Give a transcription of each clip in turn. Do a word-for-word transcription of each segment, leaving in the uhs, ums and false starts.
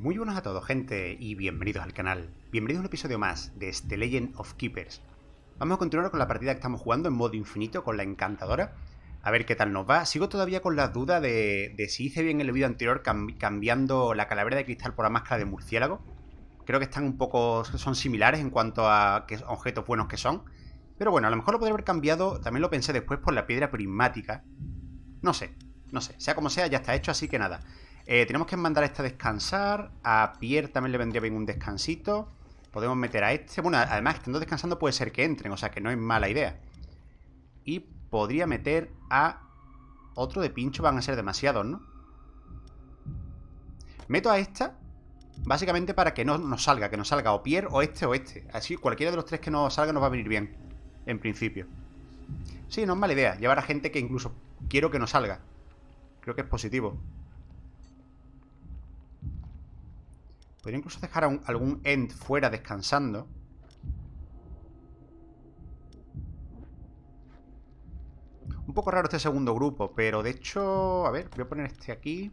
Muy buenas a todos, gente, y bienvenidos al canal. Bienvenidos a un episodio más de The Legend of Keepers. Vamos a continuar con la partida que estamos jugando en modo infinito con la encantadora. A ver qué tal nos va. Sigo todavía con las dudas de, de si hice bien en el vídeo anterior cam cambiando la calavera de cristal por la máscara de murciélago. Creo que están un poco... son similares en cuanto a qué objetos buenos que son. Pero bueno, a lo mejor lo podría haber cambiado, también lo pensé después, por la piedra prismática. No sé, no sé. Sea como sea, ya está hecho, así que nada. Eh, tenemos que mandar a este a descansar. A Pierre también le vendría bien un descansito. Podemos meter a este. Bueno, además, estando descansando puede ser que entren, o sea que no es mala idea. Y podría meter a otro de pincho, van a ser demasiados, ¿no? Meto a esta básicamente para que no nos salga, que nos salga o Pierre o este o este. Así cualquiera de los tres que nos salga nos va a venir bien, en principio. Sí, no es mala idea llevar a gente que incluso quiero que nos salga. Creo que es positivo. Podría incluso dejar a un, algún End fuera descansando. Un poco raro este segundo grupo, pero de hecho... A ver, voy a poner este aquí.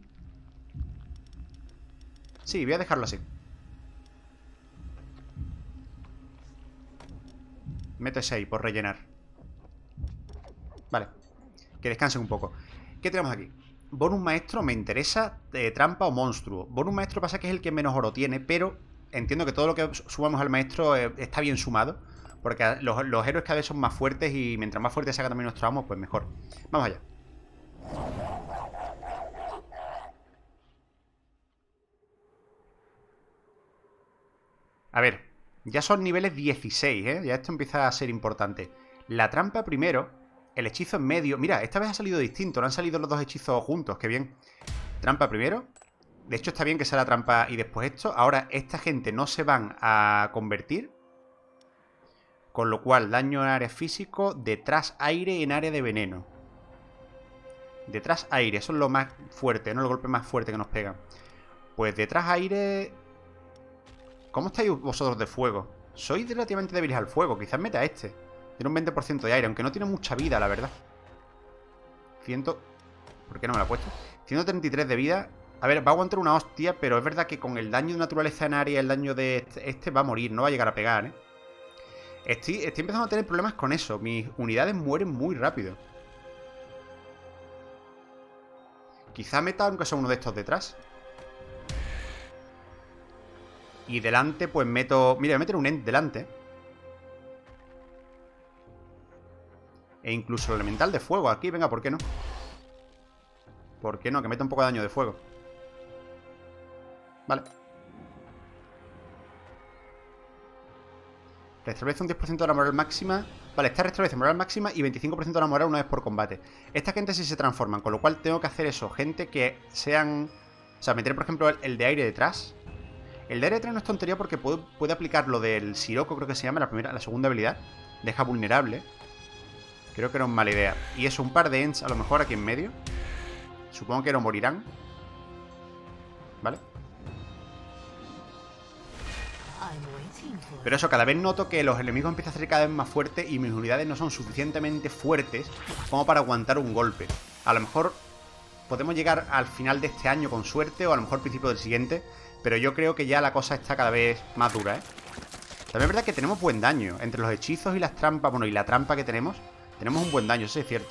Sí, voy a dejarlo así. Meto ese ahí por rellenar. Vale. Que descansen un poco. ¿Qué tenemos aquí? Bonus maestro me interesa, eh, trampa o monstruo. Bonus maestro pasa que es el que menos oro tiene, pero entiendo que todo lo que sumamos al maestro eh, está bien sumado. Porque los, los héroes cada vez son más fuertes y mientras más fuerte se haga también nuestro amo, pues mejor. Vamos allá. A ver, ya son niveles dieciséis, ¿eh? Ya esto empieza a ser importante. La trampa primero... El hechizo en medio... Mira, esta vez ha salido distinto. No han salido los dos hechizos juntos. Qué bien. Trampa primero. De hecho, está bien que sea la trampa y después esto. Ahora, esta gente no se van a convertir. Con lo cual, daño en área físico. Detrás aire en área de veneno. Detrás aire. Eso es lo más fuerte, ¿no? El golpe más fuerte que nos pegan. Pues detrás aire... ¿Cómo estáis vosotros de fuego? Sois relativamente débiles al fuego. Quizás meta a este. Tiene un veinte por ciento de aire, aunque no tiene mucha vida, la verdad. cien... ¿Por qué no me la he puesto? ciento treinta y tres de vida. A ver, va a aguantar una hostia, pero es verdad que con el daño de naturaleza en área, el daño de este, este va a morir, no va a llegar a pegar, ¿eh? Estoy, estoy empezando a tener problemas con eso. Mis unidades mueren muy rápido. Quizá meta aunque sea uno de estos detrás. Y delante, pues meto... Mira, voy a meter un End delante. E incluso el elemental de fuego aquí, venga, ¿por qué no? ¿Por qué no? Que meta un poco de daño de fuego. Vale. Restablece un diez por ciento de la moral máxima. Vale, esta restablece moral máxima y veinticinco por ciento de la moral una vez por combate. Esta gente sí se transforman, con lo cual tengo que hacer eso. Gente que sean... O sea, meter, por ejemplo, el, el de aire detrás. El de aire detrás no es tontería porque puede, puede aplicar lo del Sirocco, creo que se llama, la primera, la segunda habilidad. Deja vulnerable. Creo que no es mala idea. Y eso, un par de Ents a lo mejor aquí en medio. Supongo que no morirán. ¿Vale? Pero eso, cada vez noto que los enemigos empiezan a ser cada vez más fuertes y mis unidades no son suficientemente fuertes como para aguantar un golpe. A lo mejor podemos llegar al final de este año con suerte o a lo mejor al principio del siguiente, pero yo creo que ya la cosa está cada vez más dura, ¿eh? También es verdad que tenemos buen daño. Entre los hechizos y las trampas, bueno, y la trampa que tenemos... Tenemos un buen daño, eso es cierto.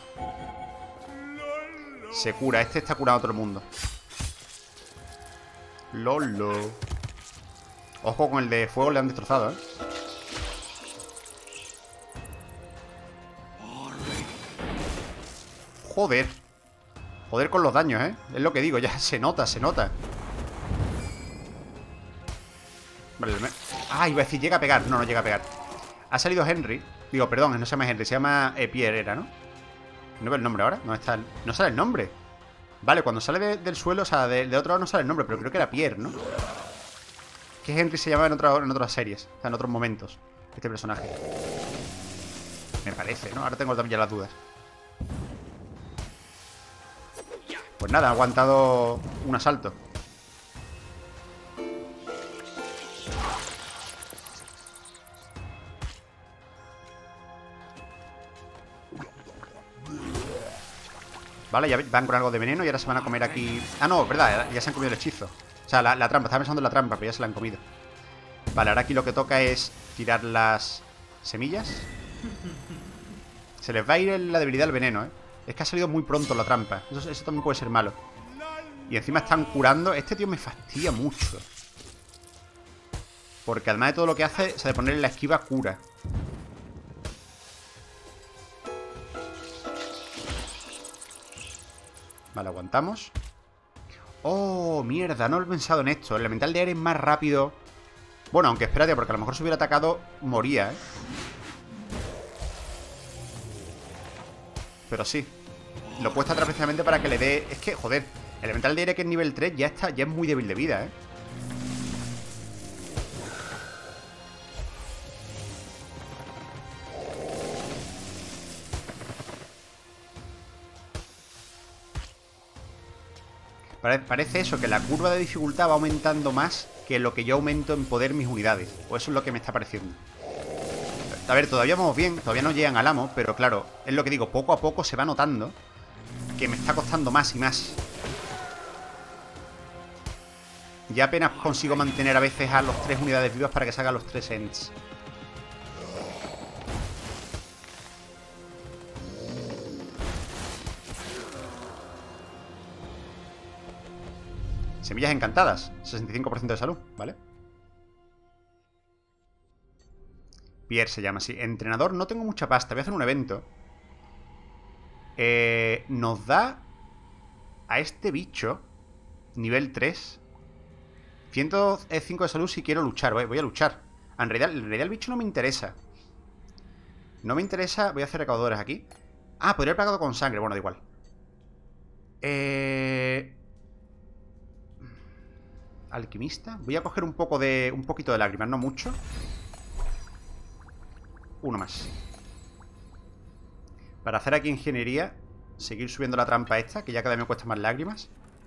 Se cura, este está curado a todo el mundo. Lolo. Ojo con el de fuego, le han destrozado, ¿eh? Joder. Joder con los daños, ¿eh? Es lo que digo, ya se nota, se nota. Vale, me... Ah, iba a decir, llega a pegar. No, no llega a pegar. Ha salido Henry. Digo, perdón, no se llama Henry, se llama eh, Pierre, era, ¿no? ¿No veo el nombre ahora? ¿No está el... no sale el nombre? Vale, cuando sale de, del suelo, o sea, de, de otro lado no sale el nombre, pero creo que era Pierre, ¿no? Que Henry se llamaba en, otra, en otras series, o sea, en otros momentos, este personaje. Me parece, ¿no? Ahora tengo también ya las dudas. Pues nada, ha aguantado un asalto. Vale, ya van con algo de veneno y ahora se van a comer aquí... Ah, no, verdad, ya se han comido el hechizo. O sea, la, la trampa, estaba pensando en la trampa, pero ya se la han comido. Vale, ahora aquí lo que toca es tirar las semillas. Se les va a ir la debilidad al veneno, ¿eh? Es que ha salido muy pronto la trampa. Eso, eso también puede ser malo. Y encima están curando. Este tío me fastidia mucho. Porque además de todo lo que hace, o sea, de ponerle la esquiva, cura. Vale, aguantamos. Oh, mierda, no he pensado en esto. El elemental de aire es más rápido. Bueno, aunque espérate, porque a lo mejor si hubiera atacado, moría, ¿eh? Pero sí. Lo he puesto atrás precisamente para que le dé... Es que, joder, el elemental de aire que es nivel tres ya está, ya es muy débil de vida, ¿eh? Parece eso, que la curva de dificultad va aumentando más que lo que yo aumento en poder mis unidades. O eso es lo que me está pareciendo. A ver, todavía vamos bien, todavía no llegan al amo, pero claro, es lo que digo, poco a poco se va notando que me está costando más y más. Ya apenas consigo mantener a veces a los tres unidades vivas para que salgan los tres ends. Semillas encantadas, sesenta y cinco por ciento de salud, ¿vale? Pierre se llama así. Entrenador, no tengo mucha pasta, voy a hacer un evento. Eh, nos da a este bicho nivel tres ciento cinco de salud si quiero luchar. Voy, voy a luchar. En realidad, en realidad el bicho no me interesa. No me interesa. Voy a hacer recaudadores aquí. Ah, podría haber pagado con sangre. Bueno, da igual. Eh... Alquimista. Voy a coger un poco de... Un poquito de lágrimas, no mucho. Uno más. Para hacer aquí ingeniería. Seguir subiendo la trampa esta, que ya cada vez me cuesta más lágrimas.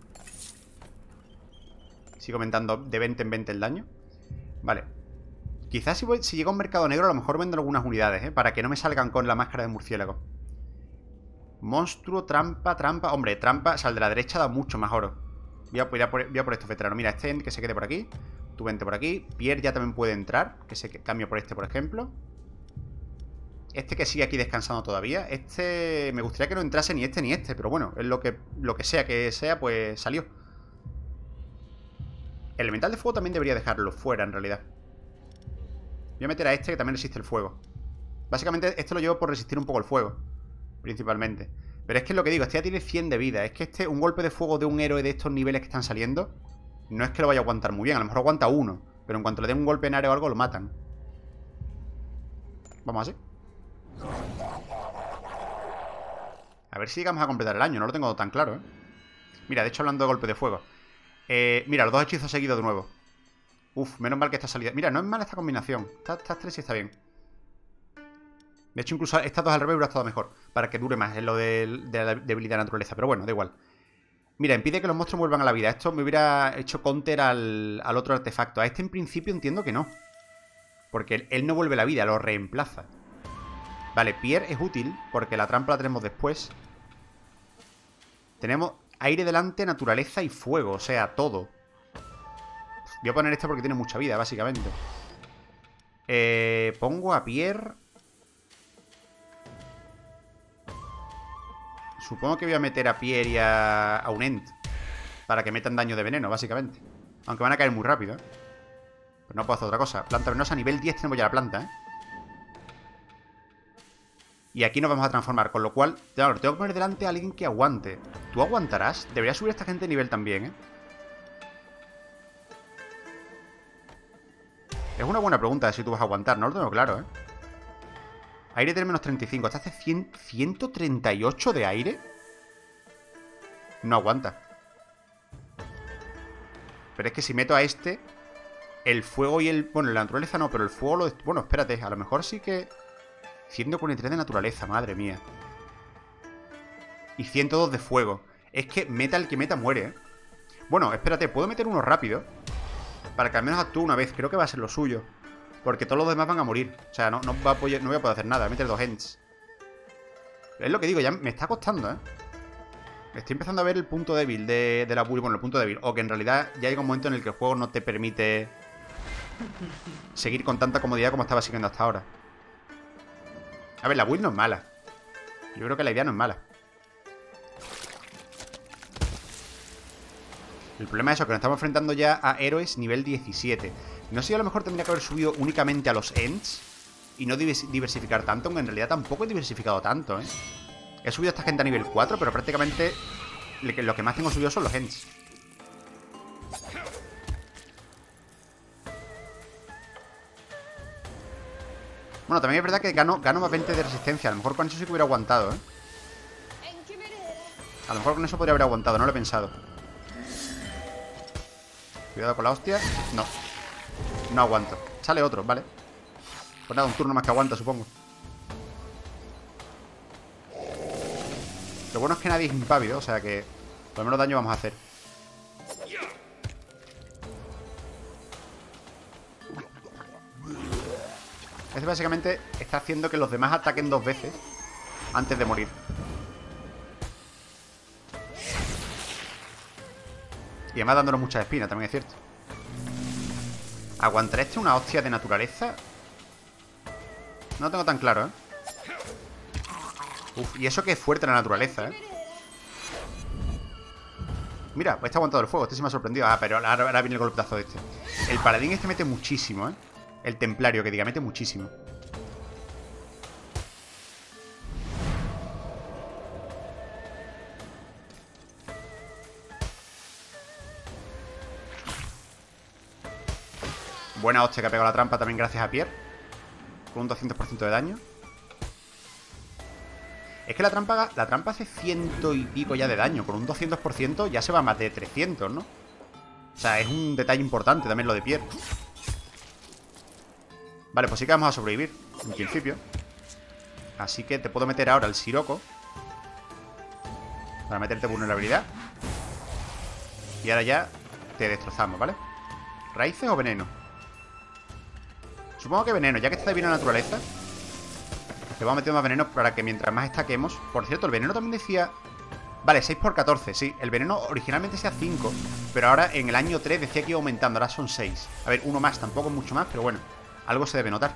Sigo aumentando de veinte en veinte el daño. Vale. Quizás si, voy, si llego a un mercado negro, a lo mejor vendo algunas unidades, ¿eh? Para que no me salgan con la máscara de murciélago. Monstruo, trampa, trampa. Hombre, trampa, o sea, el de la derecha da mucho más oro. Voy a, voy a, por, voy a por estos veteranos. Mira, este que se quede por aquí. Tú vente por aquí. Pierre ya también puede entrar. Que se cambie por este, por ejemplo. Este que sigue aquí descansando todavía. Este me gustaría que no entrase ni este ni este. Pero bueno, es lo que, lo que sea que sea, pues salió. El elemental de fuego también debería dejarlo fuera, en realidad. Voy a meter a este que también resiste el fuego. Básicamente este lo llevo por resistir un poco el fuego, principalmente. Pero es que es lo que digo, este ya tiene cien de vida. Es que este, un golpe de fuego de un héroe de estos niveles que están saliendo, no es que lo vaya a aguantar muy bien. A lo mejor aguanta uno, pero en cuanto le den un golpe en área o algo, lo matan. Vamos así. A ver si llegamos a completar el año. No lo tengo tan claro, ¿eh? Mira, de hecho, hablando de golpe de fuego, eh, mira, los dos hechizos seguidos de nuevo. Uf, menos mal que esta salida. Mira, no es mala esta combinación. Estas tres sí está bien. De hecho, incluso estas dos al revés hubiera estado mejor, para que dure más en lo de, de la debilidad de la naturaleza. Pero bueno, da igual. Mira, impide que los monstruos vuelvan a la vida. Esto me hubiera hecho counter al, al otro artefacto. A este en principio entiendo que no, porque él, él no vuelve a la vida, lo reemplaza. Vale, Pierre es útil, porque la trampa la tenemos después. Tenemos aire delante, naturaleza y fuego. O sea, todo. Voy a poner este porque tiene mucha vida, básicamente. Eh, pongo a Pierre. Supongo que voy a meter a Pierre y a, a un Ent para que metan daño de veneno, básicamente. Aunque van a caer muy rápido, ¿eh? Pero no puedo hacer otra cosa. Planta venenosa, a nivel diez tenemos ya la planta, ¿eh? Y aquí nos vamos a transformar, con lo cual, claro, tengo que poner delante a alguien que aguante. ¿Tú aguantarás? Debería subir a esta gente de nivel también, ¿eh? Es una buena pregunta de si tú vas a aguantar, no lo tengo claro, ¿eh? Aire tiene menos treinta y cinco. ¿Este hace cien, ciento treinta y ocho de aire? No aguanta. Pero es que si meto a este, el fuego y el... Bueno, la naturaleza no, pero el fuego lo... Bueno, espérate, a lo mejor sí que... ciento cuarenta y tres de naturaleza, madre mía. Y ciento dos de fuego. Es que meta el que meta muere, ¿eh? Bueno, espérate, puedo meter uno rápido para que al menos actúe una vez. Creo que va a ser lo suyo, porque todos los demás van a morir. O sea, no, no, va a poder, no voy a poder hacer nada. Voy a meter dos ends. Es lo que digo, ya me está costando, ¿eh? Estoy empezando a ver el punto débil de, de la build. Bueno, el punto débil. O que en realidad ya llega un momento en el que el juego no te permite seguir con tanta comodidad como estaba siguiendo hasta ahora. A ver, la build no es mala. Yo creo que la idea no es mala. El problema es eso, que nos estamos enfrentando ya a héroes nivel diecisiete. No sé si a lo mejor tendría que haber subido únicamente a los Ents y no diversificar tanto, aunque en realidad tampoco he diversificado tanto, ¿eh? He subido a esta gente a nivel cuatro, pero prácticamente lo que más tengo subido son los Ents. Bueno, también es verdad que gano, gano más veinte de resistencia. A lo mejor con eso sí que hubiera aguantado, ¿eh? A lo mejor con eso podría haber aguantado, no lo he pensado. Cuidado con la hostia. No. No aguanto. Sale otro, vale. Pues nada, un turno más que aguanta, supongo. Lo bueno es que nadie es impávido, o sea que por lo menos daño vamos a hacer. Este básicamente está haciendo que los demás ataquen dos veces antes de morir. Y además dándonos muchas espinas, también es cierto. ¿Aguantaré este una hostia de naturaleza? No lo tengo tan claro, ¿eh? Uf, y eso que es fuerte la naturaleza, ¿eh? Mira, pues este ha aguantado el fuego. Este sí me ha sorprendido. Ah, pero ahora, ahora viene el golpetazo de este. El paladín este mete muchísimo, ¿eh? El templario, que diga, mete muchísimo. Buena hostia que ha pegado la trampa también gracias a Pierre. Con un doscientos por ciento de daño. Es que la trampa, la trampa hace ciento y pico ya de daño. Con un doscientos por ciento ya se va a más de trescientos, ¿no? O sea, es un detalle importante también lo de Pierre. Vale, pues sí que vamos a sobrevivir, en principio. Así que te puedo meter ahora el Siroco para meterte vulnerabilidad. Y ahora ya te destrozamos, ¿vale? ¿Raíces o veneno? Supongo que veneno, ya que está de bien la naturaleza. Le vamos a meter más veneno para que mientras más estaquemos. Por cierto, el veneno también decía... Vale, seis por catorce, sí. El veneno originalmente decía cinco, pero ahora en el año tres decía que iba aumentando. Ahora son seis. A ver, uno más, tampoco mucho más, pero bueno, algo se debe notar.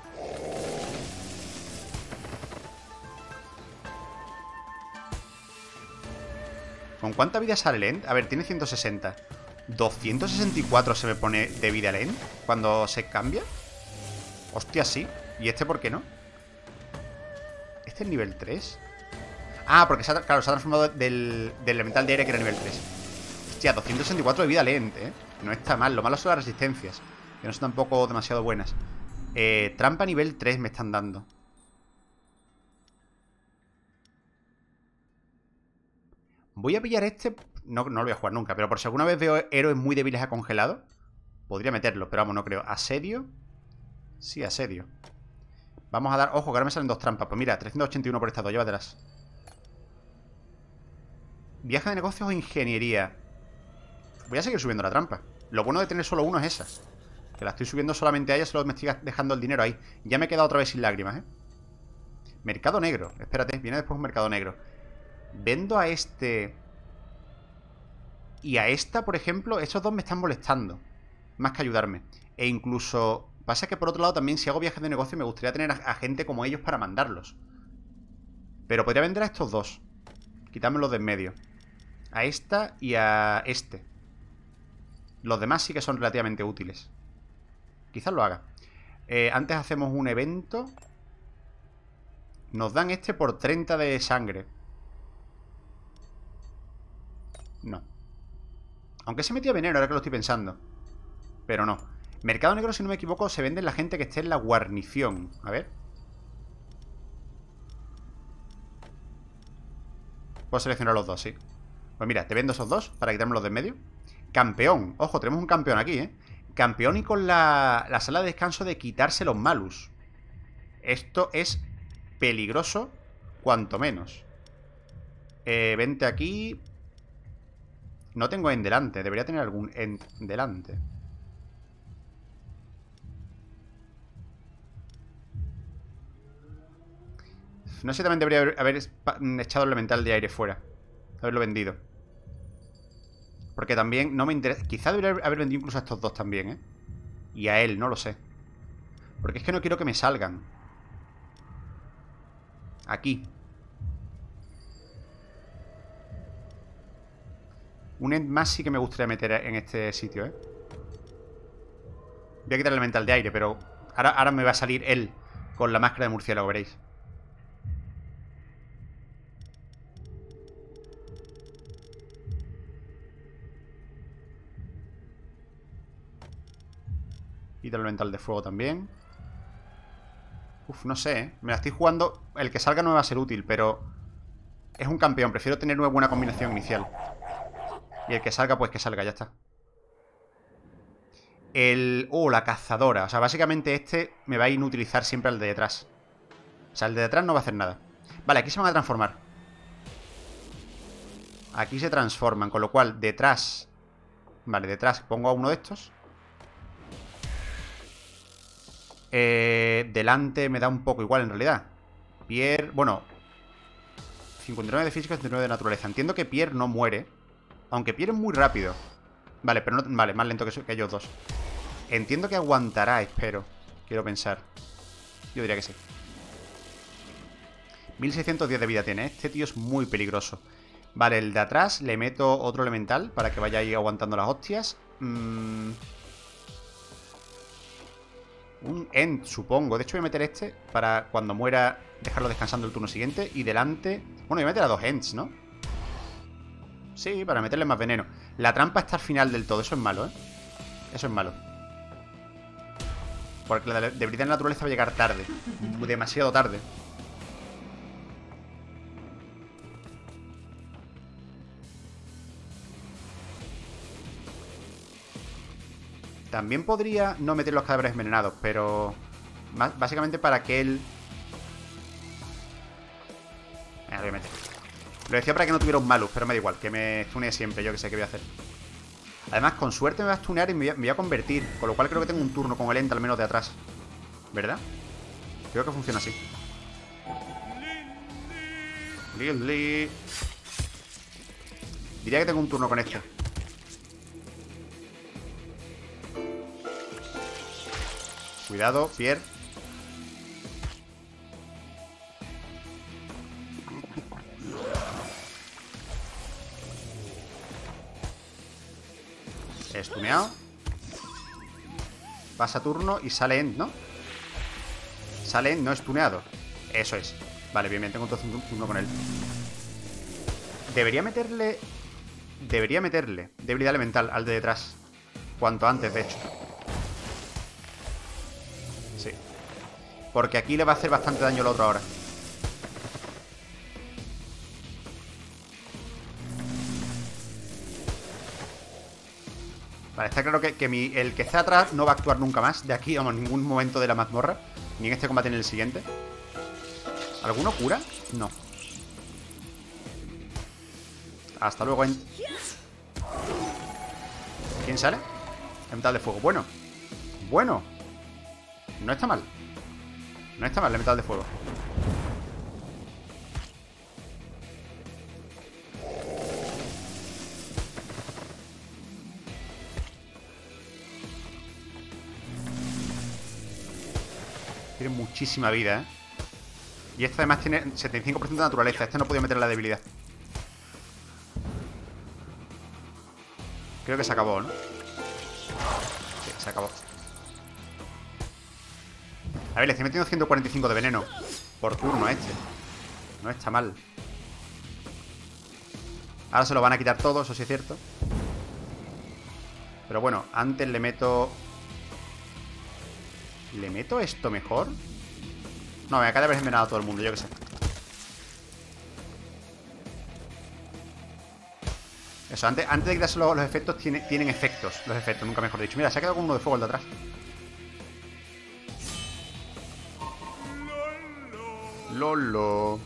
¿Con cuánta vida sale el End? A ver, tiene ciento sesenta. ¿doscientos sesenta y cuatro se me pone de vida el End cuando se cambia? Hostia, sí. ¿Y este por qué no? ¿Este es nivel tres? Ah, porque se ha, claro, se ha transformado del, del elemental de aire que era nivel tres. Hostia, doscientos sesenta y cuatro de vida lente, ¿eh? No está mal. Lo malo son las resistencias, que no son tampoco demasiado buenas. eh, Trampa nivel tres me están dando. Voy a pillar este. No, no lo voy a jugar nunca, pero por si alguna vez veo héroes muy débiles a congelado, podría meterlo, pero vamos, no creo. ¿Asedio? Sí, asedio. Vamos a dar... Ojo, que ahora me salen dos trampas. Pues mira, trescientos ochenta y uno por estas dos, llévatelas. Viaje de negocios o ingeniería. Voy a seguir subiendo la trampa. Lo bueno de tener solo uno es esa, que la estoy subiendo solamente a ella, solo me estoy dejando el dinero ahí. Ya me he quedado otra vez sin lágrimas, ¿eh? Mercado negro. Espérate, viene después un mercado negro. Vendo a este... Y a esta, por ejemplo, estos dos me están molestando más que ayudarme. E incluso... Pasa que por otro lado también, si hago viajes de negocio, me gustaría tener a, a gente como ellos para mandarlos. Pero podría vender a estos dos. Quitármelos de en medio. A esta y a este. Los demás sí que son relativamente útiles. Quizás lo haga. eh, Antes hacemos un evento. Nos dan este por treinta de sangre. No. Aunque se metía veneno, ahora que lo estoy pensando. Pero no. Mercado negro, si no me equivoco, se vende la gente que esté en la guarnición. A ver. Puedo seleccionar los dos, sí. Pues mira, te vendo esos dos para quitarme los de en medio. Campeón. Ojo, tenemos un campeón aquí, ¿eh? Campeón y con la, la sala de descanso de quitarse los malus. Esto es peligroso, cuanto menos. Eh, vente aquí. No tengo en delante. Debería tener algún en delante. No sé, también debería haber, haber echado el elemental de aire fuera. haberlo vendido. Porque también no me interesa. Quizá debería haber vendido incluso a estos dos también, ¿eh? Y a él, no lo sé. Porque es que no quiero que me salgan. Aquí. Un end más sí que me gustaría meter en este sitio, ¿eh? Voy a quitar el elemental de aire, pero ahora, ahora me va a salir él con la máscara de murciélago, veréis. Quita el elemental de fuego también. Uf, no sé, ¿eh? Me la estoy jugando. El que salga no me va a ser útil, pero es un campeón. Prefiero tener una buena combinación inicial. Y el que salga, pues que salga, ya está. El... Oh, la cazadora. O sea, básicamente este me va a inutilizar siempre al de detrás. O sea, el de detrás no va a hacer nada. Vale, aquí se van a transformar. Aquí se transforman, con lo cual detrás... Vale, detrás pongo a uno de estos. Eh, delante me da un poco igual en realidad. Pierre... Bueno, cincuenta y nueve de física, cincuenta y nueve de naturaleza. Entiendo que Pierre no muere. Aunque Pierre es muy rápido. Vale, pero no... Vale, más lento que, que ellos dos. Entiendo que aguantará, espero. Quiero pensar. Yo diría que sí. mil seiscientos diez de vida tiene. Este tío es muy peligroso. Vale, el de atrás le meto otro elemental para que vaya ahí aguantando las hostias. Mm. Un end, supongo. De hecho voy a meter este para cuando muera dejarlo descansando el turno siguiente. Y delante... Bueno, voy a meter a dos ends, ¿no? Sí, para meterle más veneno. La trampa está al final del todo. Eso es malo, ¿eh? Eso es malo. Porque la debilidad en la naturaleza va a llegar tarde. Demasiado tarde. También podría no meter los cadáveres envenenados, pero... Básicamente para que él... Me lo voy a meter. Lo decía para que no tuviera un malus, pero me da igual. Que me stune siempre, yo que sé qué voy a hacer. Además, con suerte me va a stunear y me voy a, me voy a convertir. Con lo cual creo que tengo un turno con el ente al menos de atrás. ¿Verdad? Creo que funciona así. Lily. Diría que tengo un turno con este. Cuidado, Pierre. Estuneado. Pasa turno y sale end, ¿no? Sale end, no estuneado. Eso es. Vale, bien, bien, tengo entonces un turno con él. Debería meterle... Debería meterle debilidad elemental al de detrás. Cuanto antes, de hecho. Sí. Porque aquí le va a hacer bastante daño el otro ahora. Vale, está claro que, que mi, el que está atrás no va a actuar nunca más. De aquí, vamos, en ningún momento de la mazmorra. Ni en este combate ni en el siguiente. ¿Alguno cura? No. Hasta luego, Ent. ¿Quién sale? El metal de fuego. Bueno. Bueno. No está mal. No está mal el metal de fuego. Tiene muchísima vida, ¿eh? Y este además tiene setenta y cinco por ciento de naturaleza. Este no podía meter la debilidad. Creo que se acabó, ¿no? Sí, se acabó. A ver, le estoy metiendo ciento cuarenta y cinco de veneno por turno a este. No está mal. Ahora se lo van a quitar todo, eso sí es cierto. Pero bueno, antes le meto... ¿Le meto esto mejor? No, me acaba de haber envenenado a todo el mundo, yo que sé. Eso, antes, antes de quitarse los, los efectos, tiene, tienen efectos. Los efectos, nunca mejor dicho. Mira, se ha quedado con uno de fuego el de atrás. Lolo.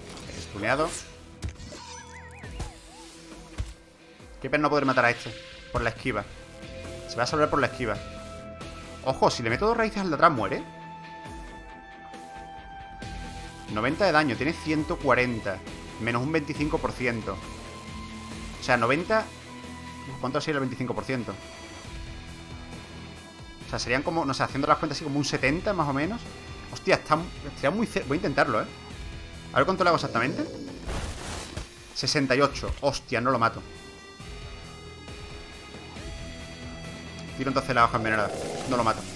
Estuneado. Qué pena no poder matar a este. Por la esquiva. Se va a salvar por la esquiva. Ojo, si le meto dos raíces al de atrás, muere. noventa de daño, tiene ciento cuarenta. Menos un veinticinco por ciento. O sea, noventa... ¿Cuánto ha sido el veinticinco por ciento? O sea, serían como, no sé, haciendo las cuentas así como un setenta más o menos. Hostia, está, estaría muy cerca. Voy a intentarlo, ¿eh? A ver cuánto le hago exactamente. sesenta y ocho. Hostia, no lo mato. Tiro entonces la hoja envenenada. No lo mato.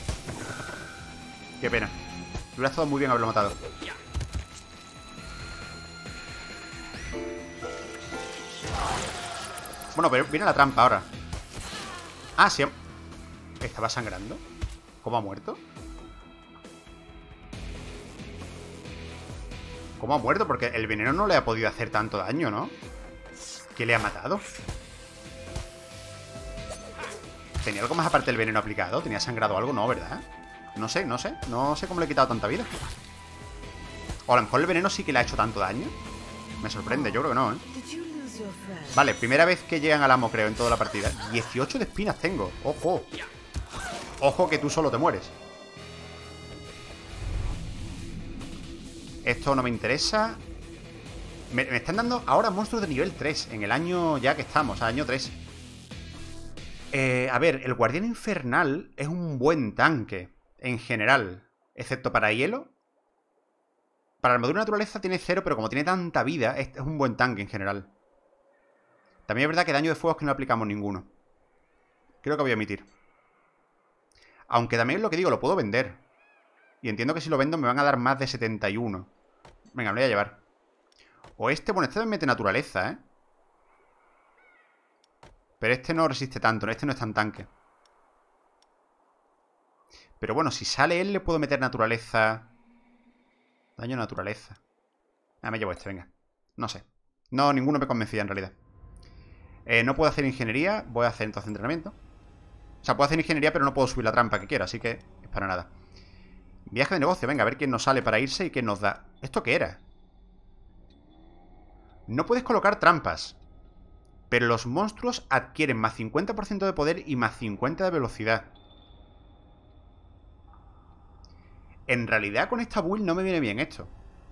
Qué pena. Hubiera estado muy bien haberlo matado. Bueno, pero viene la trampa ahora. Ah, sí. ¿Estaba sangrando? ¿Cómo ha muerto? ¿Cómo ha muerto? Porque el veneno no le ha podido hacer tanto daño, ¿no? ¿Qué le ha matado? ¿Tenía algo más aparte del veneno aplicado? ¿Tenía sangrado algo? No, ¿verdad? No sé, no sé. No sé cómo le he quitado tanta vida. O a lo mejor el veneno sí que le ha hecho tanto daño. Me sorprende, yo creo que no, ¿eh? Vale, primera vez que llegan al amo, creo, en toda la partida. dieciocho de espinas tengo. Ojo. Ojo que tú solo te mueres. Esto no me interesa. Me, me están dando ahora monstruos de nivel tres. En el año ya que estamos, año tres. Eh, a ver, el guardián infernal es un buen tanque. En general. Excepto para hielo. Para armadura naturaleza tiene cero, pero como tiene tanta vida, es, es un buen tanque en general. También es verdad que daño de fuego es que no aplicamos ninguno. Creo que voy a omitir. Aunque también es lo que digo, lo puedo vender. Y entiendo que si lo vendo me van a dar más de setenta y uno. Venga, me lo voy a llevar. O este, bueno, este me mete naturaleza, ¿eh? Pero este no resiste tanto, este no es tan tanque. Pero bueno, si sale él le puedo meter naturaleza. Daño naturaleza. Ah, me llevo este, venga. No sé. No, ninguno me convencía en realidad. Eh, no puedo hacer ingeniería. Voy a hacer entonces entrenamiento. O sea, puedo hacer ingeniería, pero no puedo subir la trampa que quiero. Así que es para nada. Viaje de negocio. Venga, a ver quién nos sale para irse y quién nos da. ¿Esto qué era? No puedes colocar trampas. Pero los monstruos adquieren más cincuenta por ciento de poder y más cincuenta de velocidad. En realidad con esta build no me viene bien esto.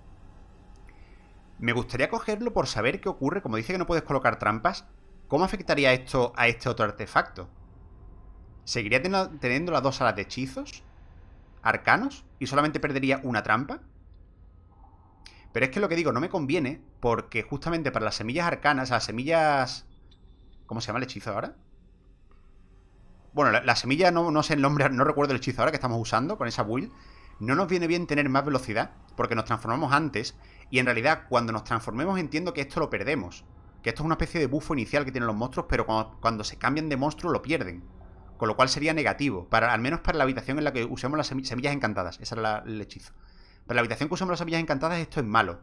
Me gustaría cogerlo por saber qué ocurre. Como dice que no puedes colocar trampas, ¿cómo afectaría esto a este otro artefacto? ¿Seguiría ten- teniendo las dos salas de hechizos arcanos y solamente perdería una trampa? Pero es que lo que digo, no me conviene porque justamente para las semillas arcanas, las semillas... ¿Cómo se llama el hechizo ahora? Bueno, la, la semilla, no, no sé el nombre, no recuerdo el hechizo ahora que estamos usando con esa build. No nos viene bien tener más velocidad porque nos transformamos antes. Y en realidad cuando nos transformemos entiendo que esto lo perdemos. Que esto es una especie de bufo inicial que tienen los monstruos, pero cuando, cuando se cambian de monstruo lo pierden. Con lo cual sería negativo, para, al menos para la habitación en la que usemos las semillas encantadas. Ese es la, el hechizo. Para la habitación que usemos las semillas encantadas esto es malo.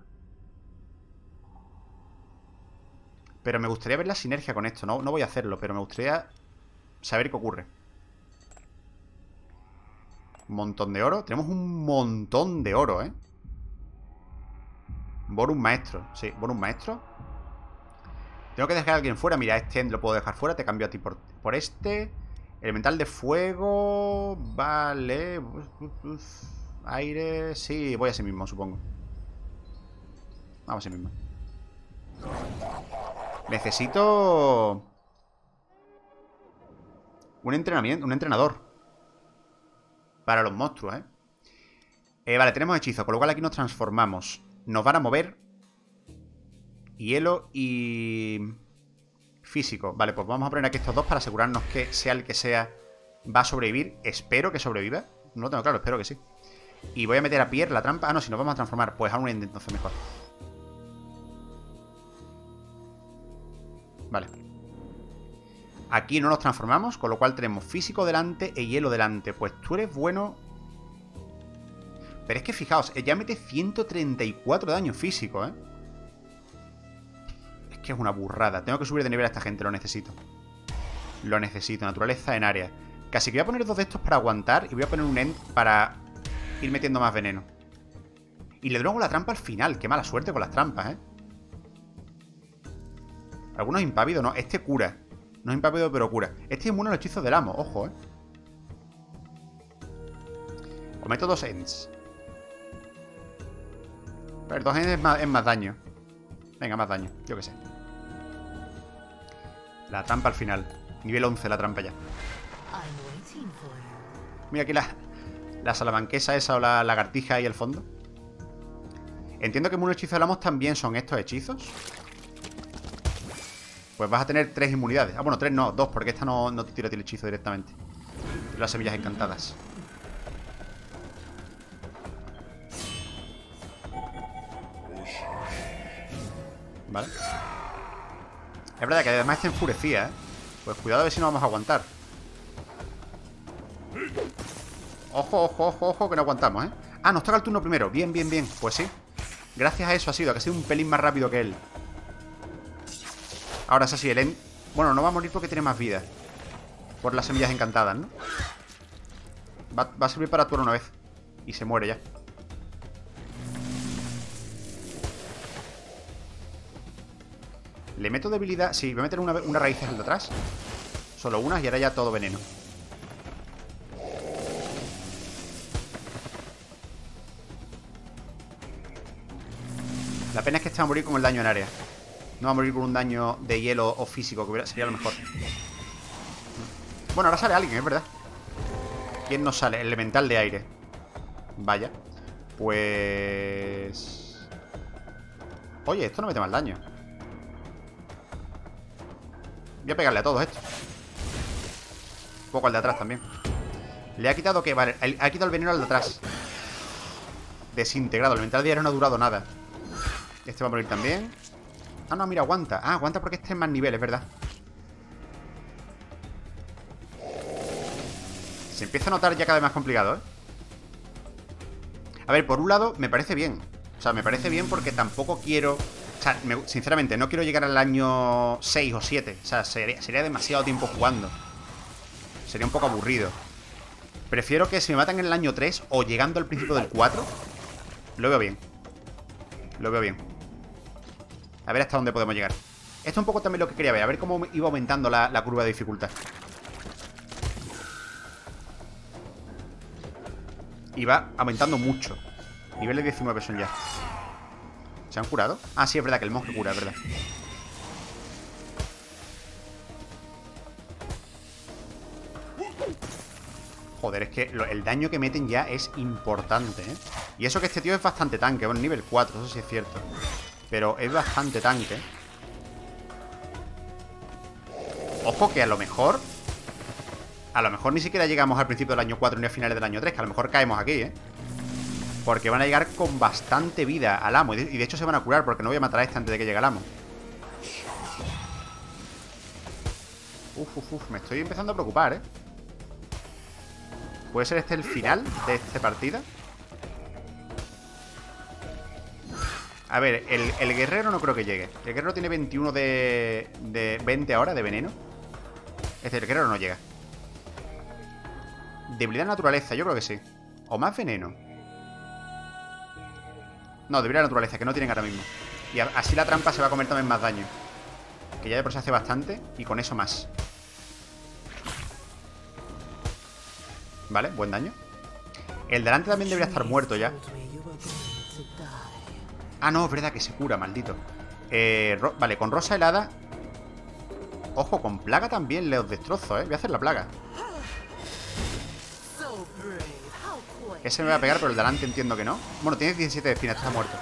Pero me gustaría ver la sinergia con esto. No, no voy a hacerlo, pero me gustaría saber qué ocurre. Un montón de oro. Tenemos un montón de oro, ¿eh? Bonus maestro. Sí, bonus maestro. Tengo que dejar a alguien fuera. Mira, este lo puedo dejar fuera. Te cambio a ti por, por este. Elemental de fuego. Vale. Aire. Sí, voy así mismo, supongo. Vamos así mismo. Necesito un entrenamiento, un entrenador para los monstruos, ¿eh? eh Vale, tenemos hechizo, con lo cual aquí nos transformamos. Nos van a mover hielo y físico. Vale, pues vamos a poner aquí estos dos para asegurarnos que sea el que sea va a sobrevivir. Espero que sobreviva. No lo tengo claro, espero que sí. Y voy a meter a Pierre la trampa. Ah, no, si nos vamos a transformar, pues a un ende entonces mejor. Vale. Aquí no nos transformamos, con lo cual tenemos físico delante e hielo delante. Pues tú eres bueno. Pero es que fijaos, ella mete ciento treinta y cuatro de daño físico, ¿eh? Es que es una burrada. Tengo que subir de nivel a esta gente, lo necesito. Lo necesito, naturaleza en área. Casi que voy a poner dos de estos para aguantar y voy a poner un end para ir metiendo más veneno. Y le drogo la trampa al final. Qué mala suerte con las trampas, ¿eh? Algunos impávidos, ¿no? Este cura. No es impávido, pero cura. Este es inmune a los hechizos del amo, ojo, eh. Cometo dos ends. A ver, dos ends es más, es más daño. Venga, más daño, yo qué sé. La trampa al final. Nivel once la trampa ya. Mira aquí la, la salamanquesa esa o la lagartija ahí al fondo. Entiendo que inmune hechizo del amo también son estos hechizos. Pues vas a tener tres inmunidades. Ah, bueno, tres no, dos, porque esta no, no te tira el hechizo directamente. Las semillas encantadas. Vale. Es verdad que además está enfurecida, ¿eh? Pues cuidado a ver si no vamos a aguantar. Ojo, ojo, ojo, ojo, que no aguantamos, ¿eh? Ah, nos toca el turno primero. Bien, bien, bien. Pues sí. Gracias a eso ha sido, que ha sido un pelín más rápido que él. Ahora es así, el end... Bueno, no va a morir porque tiene más vida. Por las semillas encantadas, ¿no? Va, va a servir para actuar una vez. Y se muere ya. ¿Le meto debilidad? Sí, voy a meter una, una raíz al de atrás. Solo unas y ahora ya todo veneno. La pena es que este va a morir con el daño en área. No va a morir con un daño de hielo o físico, que hubiera, sería lo mejor. Bueno, ahora sale alguien, es verdad. ¿Quién nos sale? El elemental de aire. Vaya. Pues... Oye, esto no mete mal daño. Voy a pegarle a todos estos. Un poco al de atrás también. Le ha quitado que... Vale, ha quitado el veneno al de atrás. Desintegrado. El elemental de aire no ha durado nada. Este va a morir también. Ah, no, mira, aguanta. Ah, aguanta porque este es más nivel, es verdad. Se empieza a notar ya cada vez más complicado, ¿eh? A ver, por un lado, me parece bien. O sea, me parece bien porque tampoco quiero... O sea, me, sinceramente, no quiero llegar al año seis o siete. O sea, sería, sería demasiado tiempo jugando. Sería un poco aburrido. Prefiero que si me matan en el año tres o llegando al principio del cuatro, lo veo bien. Lo veo bien. A ver hasta dónde podemos llegar. Esto es un poco también lo que quería ver. A ver cómo iba aumentando la, la curva de dificultad. Y va aumentando mucho. Niveles diecinueve son ya. ¿Se han curado? Ah, sí, es verdad que el monje cura, es verdad. Joder, es que lo, el daño que meten ya es importante, ¿eh? Y eso que este tío es bastante tanque. Bueno, nivel cuatro, eso sí es cierto. Pero es bastante tanque. Ojo que a lo mejor... A lo mejor ni siquiera llegamos al principio del año cuatro ni a finales del año tres. Que a lo mejor caemos aquí, ¿eh? Porque van a llegar con bastante vida al amo. Y de, y de hecho se van a curar porque no voy a matar a este antes de que llegue el amo. Uf, uf, uf. Me estoy empezando a preocupar, ¿eh? ¿Puede ser este el final de esta partida? A ver, el, el guerrero no creo que llegue. El guerrero tiene veintiuno de, de veinte ahora de veneno. Este, el guerrero no llega. Debilidad naturaleza, yo creo que sí. O más veneno. No, debilidad naturaleza, que no tienen ahora mismo. Y a, así la trampa se va a comer también más daño. Que ya de por sí hace bastante. Y con eso más. Vale, buen daño. El delante también debería estar muerto ya. Ah, no, es verdad que se cura, maldito. eh, Vale, con rosa helada. Ojo, con plaga también le os destrozo, eh. Voy a hacer la plaga. Ese me va a pegar, pero el delante entiendo que no. Bueno, tiene diecisiete de espinas, está muerto.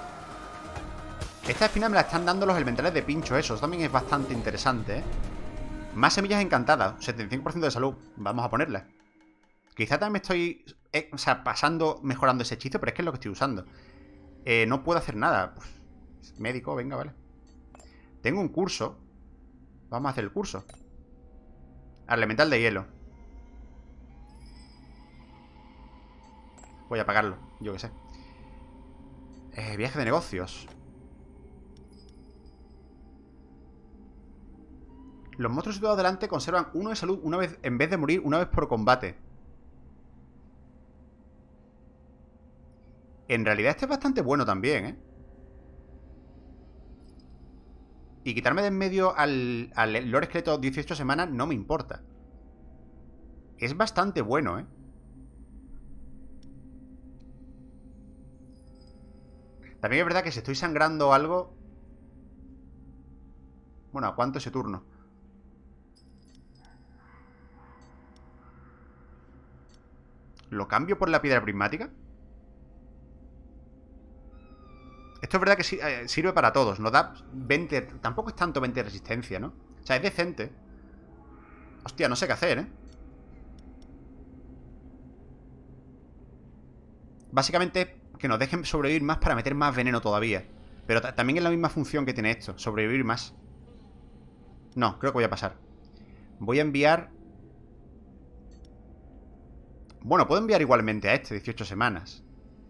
Esta espina me la están dando los elementales de pincho, eso. Eso también es bastante interesante, eh. Más semillas encantadas, setenta y cinco por ciento de salud. Vamos a ponerla. Quizá también me estoy, eh, o sea, pasando, mejorando ese hechizo, pero es que es lo que estoy usando. Eh, no puedo hacer nada. Pues, médico, venga, vale. Tengo un curso. Vamos a hacer el curso. Elemental de hielo. Voy a pagarlo, yo qué sé. eh, Viaje de negocios. Los monstruos situados delante conservan uno de salud una vez, en vez de morir una vez por combate. En realidad este es bastante bueno también, ¿eh? Y quitarme de en medio al, al Lord Esqueleto dieciocho semanas no me importa. Es bastante bueno, ¿eh? También es verdad que si estoy sangrando algo... Bueno, ¿a cuánto ese turno? ¿Lo cambio por la piedra prismática? Esto es verdad que sirve para todos. Nos da veinte... Tampoco es tanto veinte de resistencia, ¿no? O sea, es decente. Hostia, no sé qué hacer, ¿eh? Básicamente, que nos dejen sobrevivir más para meter más veneno todavía. Pero también es la misma función que tiene esto. Sobrevivir más. No, creo que voy a pasar. Voy a enviar... Bueno, puedo enviar igualmente a este, dieciocho semanas.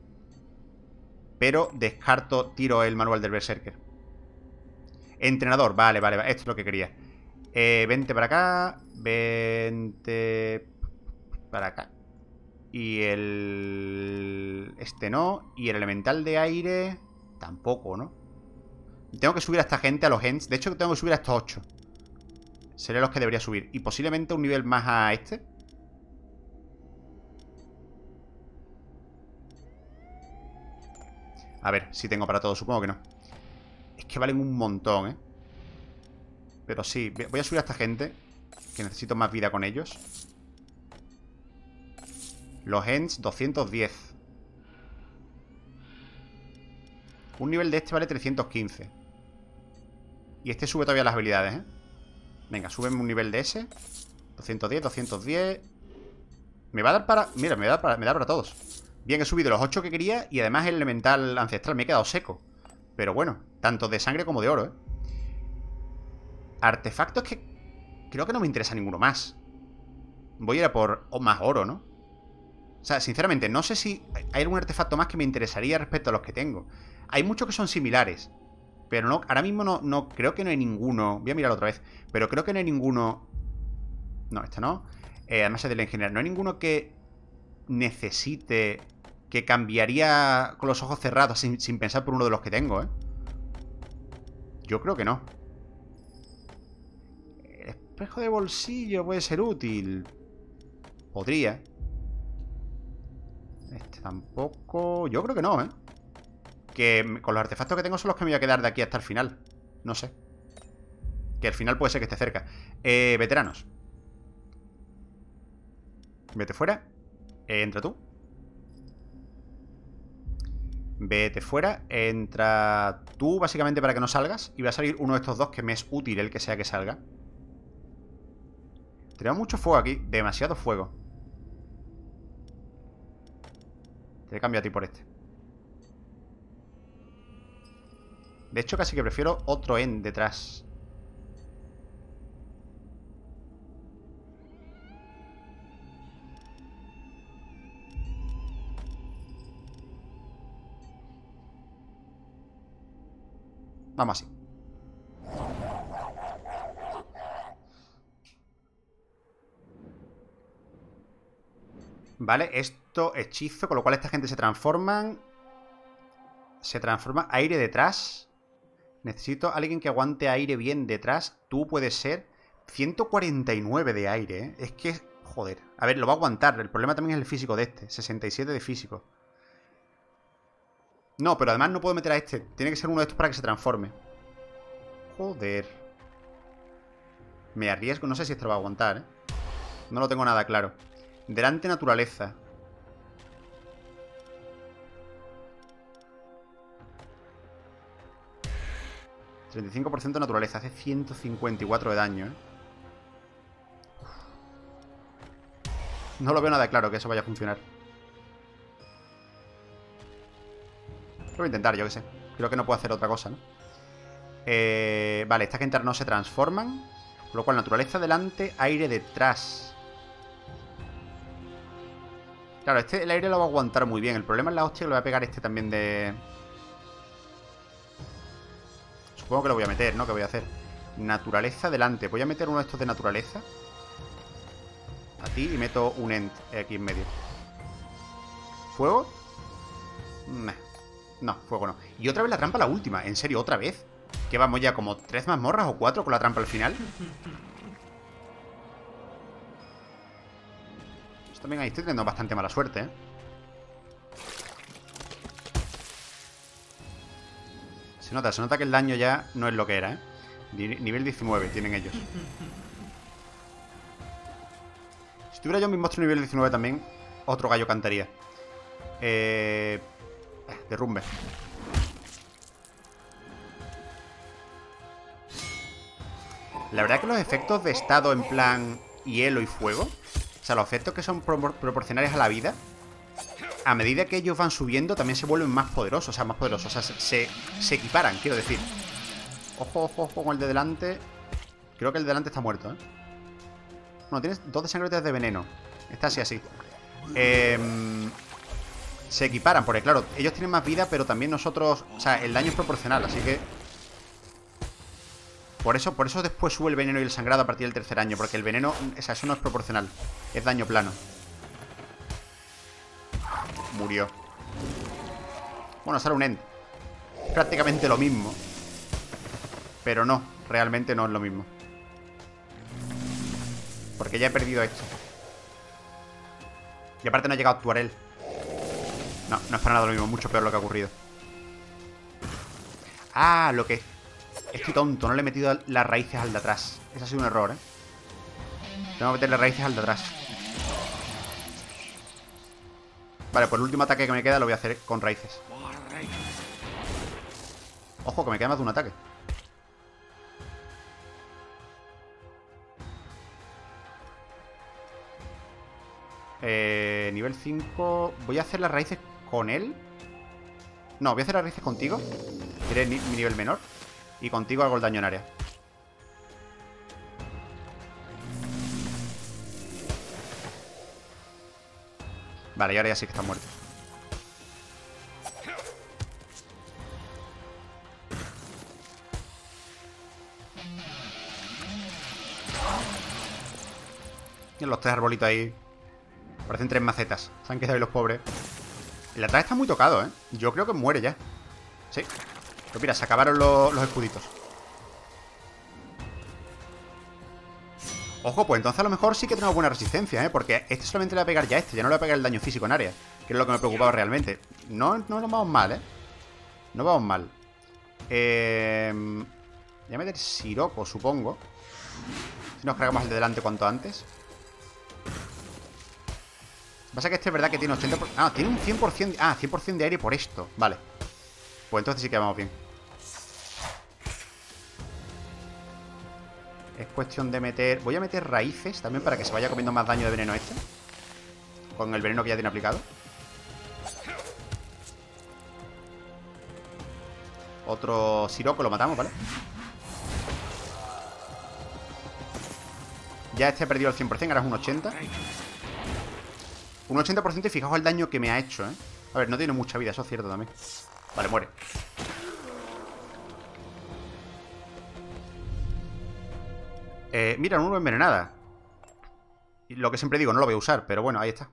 Pero descarto, tiro el manual del Berserker. Entrenador, vale, vale, vale. Esto es lo que quería. Eh, vente para acá. Vente para acá. Y el... Este no. Y el elemental de aire... Tampoco, ¿no? Tengo que subir a esta gente, a los Ents. De hecho, tengo que subir a estos ocho. Serían los que debería subir. Y posiblemente un nivel más a este. A ver, si tengo para todo. Supongo que no. Es que valen un montón, ¿eh? Pero sí, voy a subir a esta gente, que necesito más vida con ellos. Los Ents, doscientos diez. Un nivel de este vale trescientos quince. Y este sube todavía las habilidades, ¿eh? Venga, súbeme un nivel de ese. doscientos diez, doscientos diez. Me va a dar para... Mira, me da para, me da para todos. Bien, he subido los ocho que quería. Y además el elemental ancestral. Me he quedado seco. Pero bueno, tanto de sangre como de oro, ¿eh? Artefactos que... Creo que no me interesa ninguno más. Voy a ir a por más oro, ¿no? O sea, sinceramente, no sé si hay algún artefacto más que me interesaría respecto a los que tengo. Hay muchos que son similares. Pero no, ahora mismo no, no, creo que no hay ninguno. Voy a mirar otra vez. Pero creo que no hay ninguno. No, este no. Eh, además es del ingeniero. No hay ninguno que necesite, que cambiaría con los ojos cerrados sin, sin pensar por uno de los que tengo, ¿eh? Yo creo que no. El espejo de bolsillo puede ser útil. Podría. Este tampoco. Yo creo que no, ¿eh? Que con los artefactos que tengo son los que me voy a quedar de aquí hasta el final. No sé. Que al final puede ser que esté cerca. Eh, veteranos. Vete fuera. Eh, entra tú. Vete fuera. Entra tú, básicamente, para que no salgas. Y va a salir uno de estos dos que me es útil el que sea que salga. Tenemos mucho fuego aquí. Demasiado fuego. Te cambio a ti por este. De hecho, casi que prefiero otro End detrás. Vamos así. Vale, esto hechizo, con lo cual esta gente se transforman. Se transforma aire detrás. Necesito a alguien que aguante aire bien detrás. Tú puedes ser ciento cuarenta y nueve de aire, ¿eh? Es que, joder. A ver, lo va a aguantar. El problema también es el físico de este. sesenta y siete de físico. No, pero además no puedo meter a este. Tiene que ser uno de estos para que se transforme. Joder. Me arriesgo. No sé si esto lo va a aguantar, ¿eh? No lo tengo nada claro. Delante naturaleza. treinta y cinco por ciento naturaleza. Hace ciento cincuenta y cuatro de daño, ¿eh? No lo veo nada claro que eso vaya a funcionar. Lo voy a intentar, yo que sé. Creo que no puedo hacer otra cosa, ¿no? Eh, vale, estas gente no se transforman. Con lo cual, naturaleza delante, aire detrás. Claro, este el aire lo va a aguantar muy bien. El problema es la hostia que le voy a pegar este también de... Supongo que lo voy a meter, ¿no? ¿Qué voy a hacer? Naturaleza delante. Voy a meter uno de estos de naturaleza a ti y meto un End aquí en medio. ¿Fuego? Nah. No, fuego no. Y otra vez la trampa, la última. ¿En serio? ¿Otra vez? Que vamos ya como tres mazmorras o cuatro con la trampa al final. Esto también ahí estoy teniendo bastante mala suerte, ¿eh? Se nota, se nota que el daño ya no es lo que era, ¿eh? Nivel diecinueve tienen ellos. Si tuviera yo mi monstruo nivel diecinueve también, otro gallo cantaría. Eh... Derrumbe. La verdad que los efectos de estado en plan hielo y fuego, o sea, los efectos que son pro proporcionales a la vida, a medida que ellos van subiendo también se vuelven más poderosos, o sea, más poderosos, o sea, se, se, se equiparan, quiero decir. Ojo, ojo, ojo con el de delante. Creo que el de delante está muerto, ¿eh? Bueno, tienes dos desangradientes de veneno. Está así, así. Eh, se equiparan, porque claro, ellos tienen más vida, pero también nosotros... O sea, el daño es proporcional, así que... Por eso, por eso después sube el veneno y el sangrado a partir del tercer año, porque el veneno, o sea, eso no es proporcional. Es daño plano. Murió. Bueno, sale un end. Prácticamente lo mismo. Pero no, realmente no es lo mismo. Porque ya he perdido esto. Y aparte no ha llegado a actuar él. No, no es para nada lo mismo, mucho peor lo que ha ocurrido. Ah, lo que... Estoy tonto, no le he metido las raíces al de atrás. Ese ha sido un error, ¿eh? Tengo que meterle raíces al de atrás. Vale, pues el último ataque que me queda lo voy a hacer con raíces. Ojo, que me queda más de un ataque. Eh, nivel cinco. Voy a hacer las raíces con él. No, voy a hacer las raíces contigo. Que eres mi nivel menor. Y contigo hago el daño en área. Vale, y ahora ya sí que está muerto. Y los tres arbolitos ahí. Parecen tres macetas. Se han quedado ahí los pobres. El atrás está muy tocado, ¿eh? Yo creo que muere ya. Sí. Pues mira, se acabaron los, los escuditos. Ojo, pues entonces a lo mejor sí que tenemos buena resistencia, ¿eh? Porque este solamente le va a pegar ya a este. Ya no le va a pegar el daño físico en área. Que es lo que me preocupaba realmente. No, no nos vamos mal, ¿eh? No vamos mal. Eh... Voy a meter Siroco, supongo. Si nos cargamos el de delante cuanto antes. Pasa que este es verdad que tiene ochenta por ciento... Ah, tiene un cien por ciento... Ah, cien por ciento de aire por esto. Vale. Pues entonces sí que vamos bien. Es cuestión de meter... Voy a meter raíces también para que se vaya comiendo más daño de veneno este. Con el veneno que ya tiene aplicado. Otro Siroco, lo matamos, ¿vale? Ya este ha perdido el cien por ciento, ahora es un ochenta por ciento. Un ochenta por ciento y fijaos el daño que me ha hecho, ¿eh? A ver, no tiene mucha vida, eso es cierto también. Vale, muere. Eh, mira, una envenenada. Y lo que siempre digo, no lo voy a usar, pero bueno, ahí está.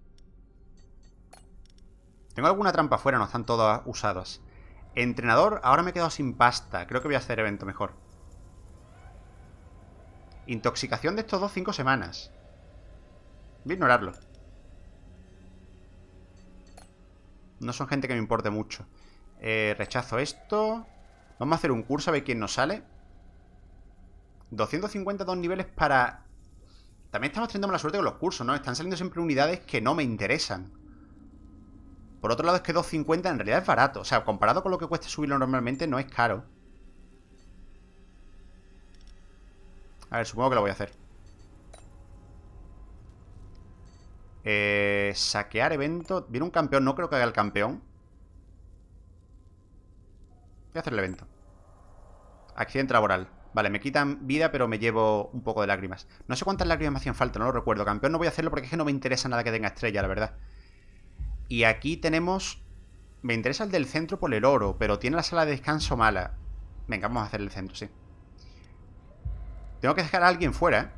Tengo alguna trampa afuera, no están todas usadas. Entrenador, ahora me he quedado sin pasta. Creo que voy a hacer evento mejor. Intoxicación de estos dos, cinco semanas. Voy a ignorarlo. No son gente que me importe mucho. eh, Rechazo esto. Vamos a hacer un curso a ver quién nos sale. doscientos cincuenta, dos niveles para... También estamos teniendo mala suerte con los cursos, ¿no? Están saliendo siempre unidades que no me interesan. Por otro lado es que doscientos cincuenta en realidad es barato. O sea, comparado con lo que cuesta subirlo normalmente, no es caro. A ver, supongo que lo voy a hacer. Eh, saquear evento. Viene un campeón, no creo que haga el campeón. Voy a hacer el evento. Accidente laboral. Vale, me quitan vida, pero me llevo un poco de lágrimas. No sé cuántas lágrimas me hacían falta, no lo recuerdo. Campeón no voy a hacerlo porque es que no me interesa nada que tenga estrella, la verdad. Y aquí tenemos... Me interesa el del centro por el oro, pero tiene la sala de descanso mala. Venga, vamos a hacer el centro, sí. Tengo que dejar a alguien fuera, ¿eh?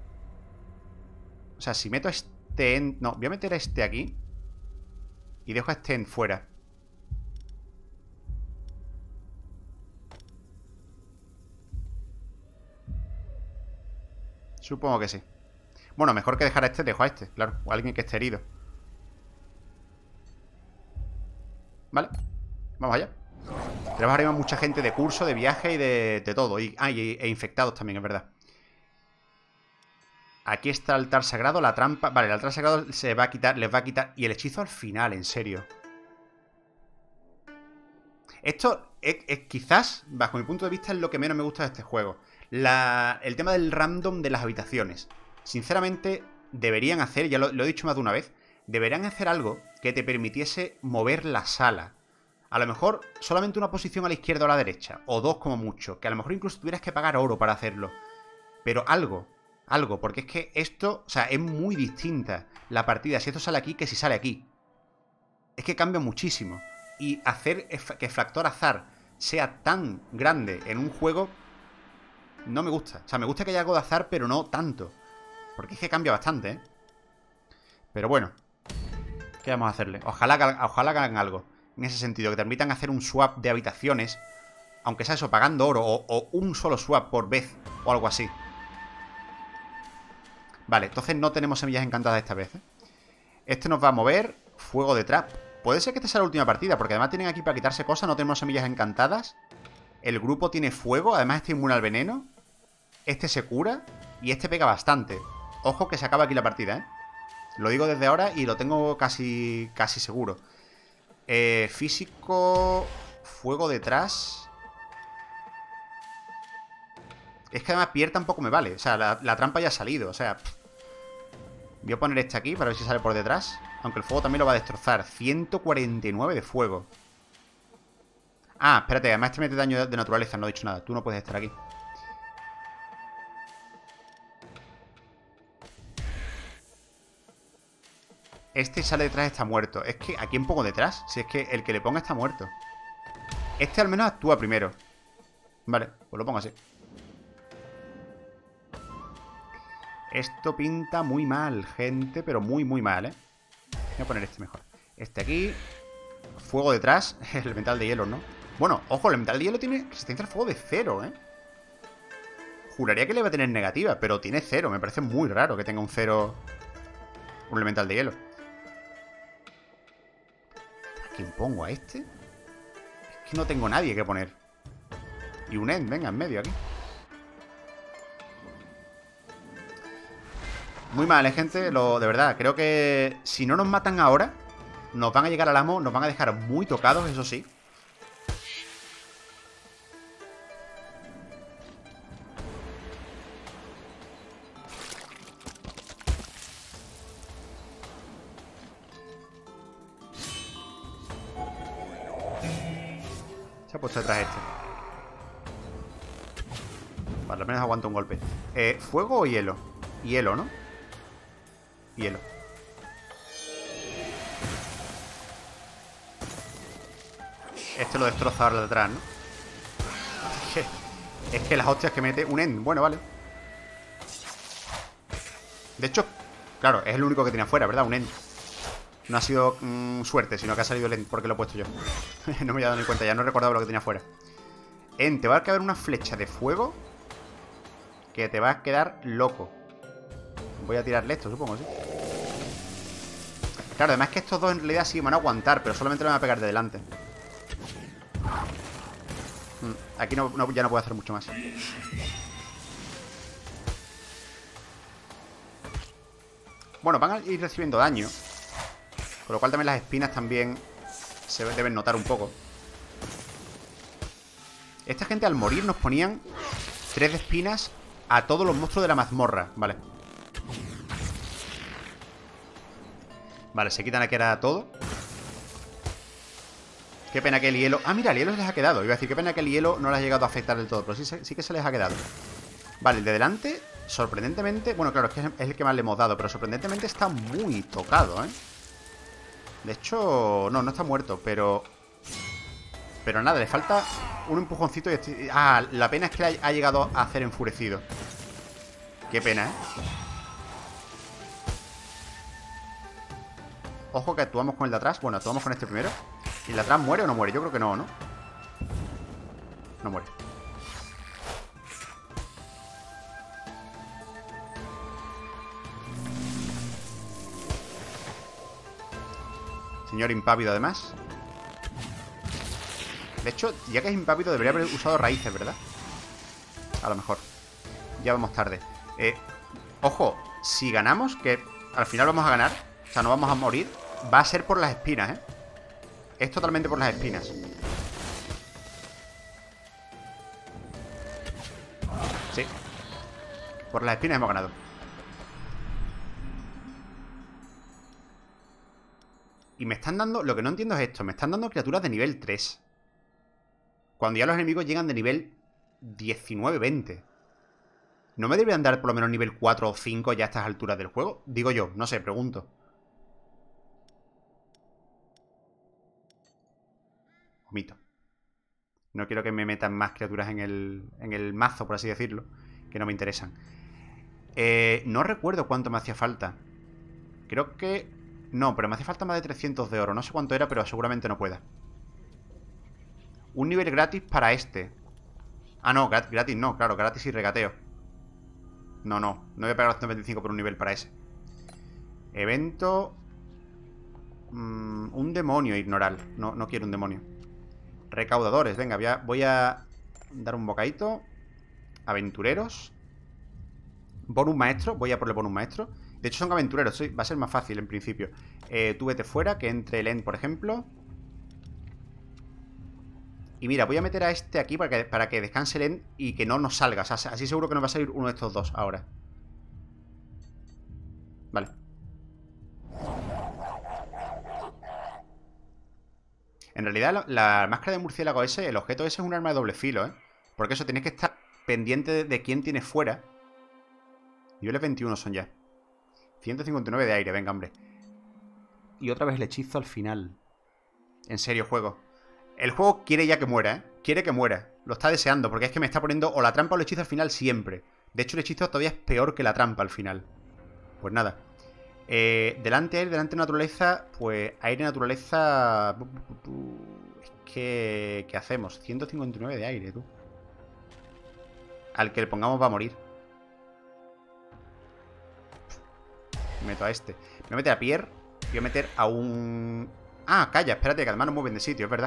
O sea, si meto este en... No, voy a meter a este aquí. Y dejo a este en fuera. Supongo que sí. Bueno, mejor que dejar a este, dejo a este, claro. O a alguien que esté herido. Vale, vamos allá. Tenemos arriba mucha gente de curso, de viaje y de, de todo. Y, ah, y, e infectados también, es verdad. Aquí está el altar sagrado, la trampa. Vale, el altar sagrado se va a quitar, les va a quitar. Y el hechizo al final, en serio. Esto es, es, quizás, bajo mi punto de vista, es lo que menos me gusta de este juego. La, el tema del random de las habitaciones. Sinceramente, deberían hacer, ya lo, lo he dicho más de una vez, deberían hacer algo que te permitiese mover la sala. A lo mejor solamente una posición a la izquierda o a la derecha, o dos como mucho, que a lo mejor incluso tuvieras que pagar oro para hacerlo. Pero algo, algo, porque es que esto, o sea, es muy distinta la partida si esto sale aquí que si sale aquí. Es que cambia muchísimo. Y hacer que Factor Azar sea tan grande en un juego no me gusta. O sea, me gusta que haya algo de azar, pero no tanto. Porque es que cambia bastante, ¿eh? Pero bueno, ¿qué vamos a hacerle? Ojalá, ojalá hagan algo en ese sentido, que te permitan hacer un swap de habitaciones, aunque sea eso, pagando oro, o, o un solo swap por vez, o algo así. Vale, entonces no tenemos semillas encantadas esta vez, ¿eh? Este nos va a mover fuego de trap. Puede ser que esta sea la última partida, porque además tienen aquí para quitarse cosas. No tenemos semillas encantadas. El grupo tiene fuego, además este inmune al veneno. Este se cura y este pega bastante. Ojo que se acaba aquí la partida, ¿eh? Lo digo desde ahora y lo tengo casi, casi seguro. Eh, físico... Fuego detrás. Es que además Pierre tampoco me vale. O sea, la, la trampa ya ha salido. O sea... Pff. Voy a poner este aquí para ver si sale por detrás. Aunque el fuego también lo va a destrozar. ciento cuarenta y nueve de fuego. Ah, espérate, además este mete daño de naturaleza. No he dicho nada, tú no puedes estar aquí. Este sale detrás, está muerto. Es que, ¿a quién pongo detrás? Si es que el que le ponga está muerto. Este al menos actúa primero. Vale, pues lo pongo así. Esto pinta muy mal, gente, pero muy, muy mal, ¿eh? Voy a poner este mejor. Este aquí. Fuego detrás. El elemental de hielo, ¿no? Bueno, ojo, el elemental de hielo tiene resistencia al fuego de cero, ¿eh? Juraría que le va a tener negativa, pero tiene cero. Me parece muy raro que tenga un cero. Un elemental de hielo. ¿A quién pongo? ¿A este? Es que no tengo nadie que poner. Y un end, venga, en medio aquí. Muy mal, ¿eh, gente? Lo, de verdad, creo que si no nos matan ahora, nos van a llegar al amo, nos van a dejar muy tocados, eso sí. Se ha puesto detrás este. Vale, al menos aguanta un golpe. eh, ¿Fuego o hielo? Hielo, ¿no? Hielo. Este lo destroza ahora de atrás, ¿no? Es que, es que las hostias que mete un end. Bueno, vale. De hecho, claro, es el único que tiene afuera, ¿verdad? Un end. No ha sido mmm, suerte, sino que ha salido el end porque lo he puesto yo. No me había dado ni cuenta, ya no he recordado lo que tenía afuera. End, te va a caer una flecha de fuego que te va a quedar loco. Voy a tirarle esto, supongo, ¿sí? Claro, además que estos dos en realidad sí me van a aguantar, pero solamente me van a pegar de delante. Aquí no, no, ya no puedo hacer mucho más. Bueno, van a ir recibiendo daño, con lo cual también las espinas también se deben notar un poco. Esta gente al morir nos ponían tres de espinas a todos los monstruos de la mazmorra. Vale. Vale, se quitan aquí ahora todo. Qué pena que el hielo... Ah, mira, el hielo se les ha quedado. Iba a decir, qué pena que el hielo no les ha llegado a afectar del todo. Pero sí, sí que se les ha quedado. Vale, el de delante, sorprendentemente... Bueno, claro, es que es el que más le hemos dado. Pero sorprendentemente está muy tocado, ¿eh? De hecho... No, no está muerto, pero... Pero nada, le falta un empujoncito y... Estoy... Ah, la pena es que ha llegado a hacer enfurecido. Qué pena, ¿eh? Ojo que actuamos con el de atrás. Bueno, actuamos con este primero. ¿Y el de atrás muere o no muere? Yo creo que no, ¿no? No muere. Señor impávido, además. De hecho, ya que es impávido, debería haber usado raíces, ¿verdad? A lo mejor. Ya vamos tarde. Eh, ojo, si ganamos, que al final vamos a ganar, o sea, no vamos a morir, va a ser por las espinas, ¿eh? Es totalmente por las espinas. Sí. Por las espinas hemos ganado. Y me están dando... Lo que no entiendo es esto. Me están dando criaturas de nivel tres. Cuando ya los enemigos llegan de nivel diecinueve, veinte. ¿No me deberían dar por lo menos nivel cuatro o cinco ya a estas alturas del juego? Digo yo, no sé, pregunto. Omito. No quiero que me metan más criaturas en el, en el mazo, por así decirlo, que no me interesan. Eh, no recuerdo cuánto me hacía falta. Creo que... No, pero me hace falta más de trescientos de oro. No sé cuánto era, pero seguramente no pueda. Un nivel gratis para este. Ah, no, gratis no, claro, gratis y regateo. No, no, no voy a pagar los ciento veinticinco por un nivel para ese. Evento... Mm, un demonio, ignorar. No, no quiero un demonio. Recaudadores, venga, voy a, voy a dar un bocadito. Aventureros. Bonus maestro, voy a por el bonus maestro. De hecho son aventureros, va a ser más fácil en principio. eh, Tú vete fuera, que entre el end, por ejemplo. Y mira, voy a meter a este aquí para que, para que descanse el end y que no nos salga. O sea, así seguro que nos va a salir uno de estos dos ahora. Vale. En realidad la, la máscara de murciélago ese, el objeto ese es un arma de doble filo, ¿eh? Porque eso, tienes que estar pendiente de, de quién tiene fuera. Niveles veintiuno son ya. ciento cincuenta y nueve de aire, venga, hombre. Y otra vez el hechizo al final. En serio, juego. El juego quiere ya que muera, ¿eh? Quiere que muera. Lo está deseando, porque es que me está poniendo o la trampa o el hechizo al final siempre. De hecho, el hechizo todavía es peor que la trampa al final. Pues nada. Eh, delante aire, delante naturaleza. Pues aire, naturaleza... Es que... ¿Qué hacemos? ciento cincuenta y nueve de aire, tú. Al que le pongamos va a morir. Meto a este. Me voy a meter a Pierre. Voy a meter a un... Ah, calla, espérate, que además nos mueven de sitio, es verdad.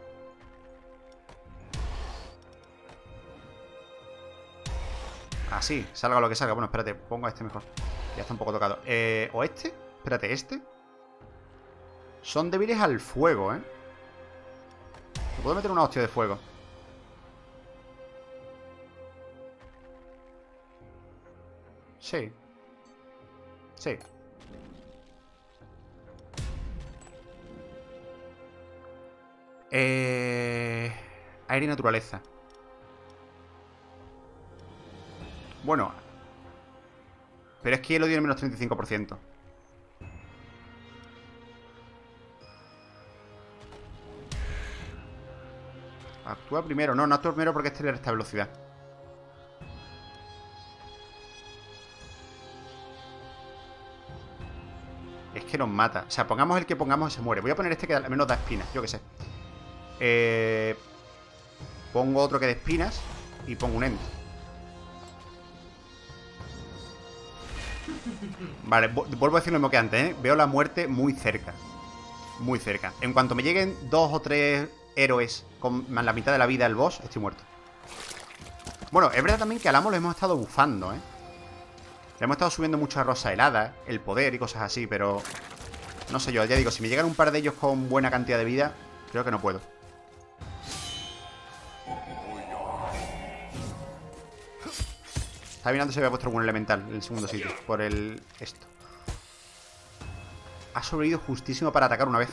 Así, salga lo que salga. Bueno, espérate, pongo a este mejor. Ya está un poco tocado. Eh, ¿O este? Espérate, este. Son débiles al fuego, ¿eh? ¿Me puedo meter una hostia de fuego? Sí. Sí. Eh... Aire y naturaleza. Bueno. Pero es que lo tiene menos treinta y cinco por ciento. Actúa primero. No, no actúa primero porque este le resta velocidad. Es que nos mata. O sea, pongamos el que pongamos y se muere. Voy a poner este que al menos da espinas, yo que sé. Eh... Pongo otro que de espinas y pongo un end. Vale, vuelvo a decir lo mismo que antes, ¿eh? Veo la muerte muy cerca. Muy cerca. En cuanto me lleguen dos o tres héroes con la mitad de la vida del boss, estoy muerto. Bueno, es verdad también que al amo lo hemos estado bufando, ¿eh? Le hemos estado subiendo mucha rosa helada, el poder y cosas así, pero... No sé yo, ya digo, si me llegan un par de ellos con buena cantidad de vida, creo que no puedo. Estaba mirando si había puesto algún elemental en el segundo sitio. Por el... esto. Ha sobrevivido justísimo para atacar una vez.